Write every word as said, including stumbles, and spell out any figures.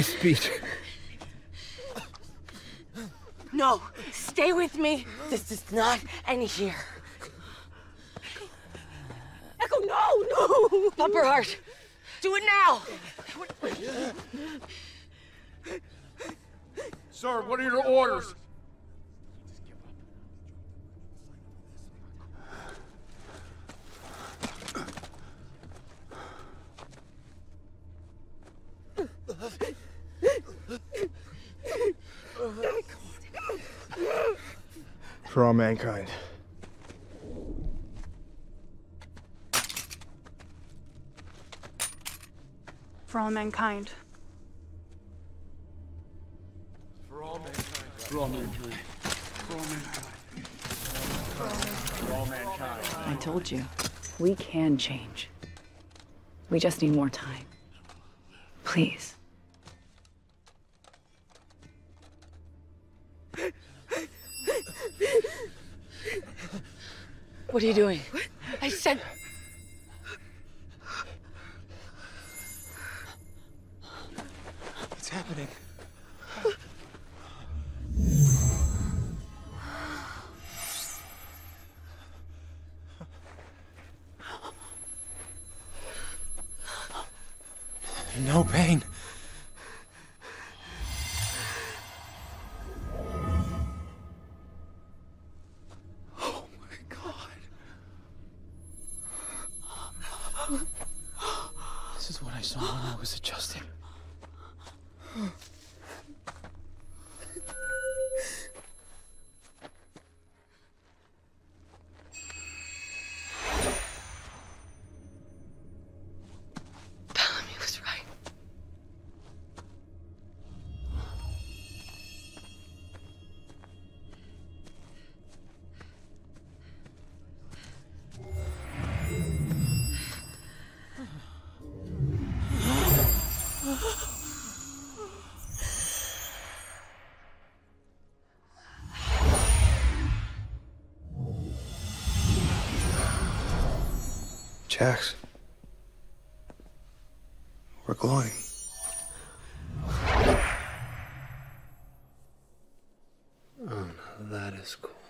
speech. No, stay with me. This does not end here. Echo, no, no! Pump her heart. Do it now. Sir, what are your orders? For all mankind. For all mankind. For all mankind. For all mankind. For all mankind. For all mankind. I told you, we can change. We just need more time. Please. What are you doing? What? I said... What's happening? No pain. Oh my God. This is what I saw when I was adjusting. Bellamy was right. Jax. We're glowing. Oh, no, that is cool.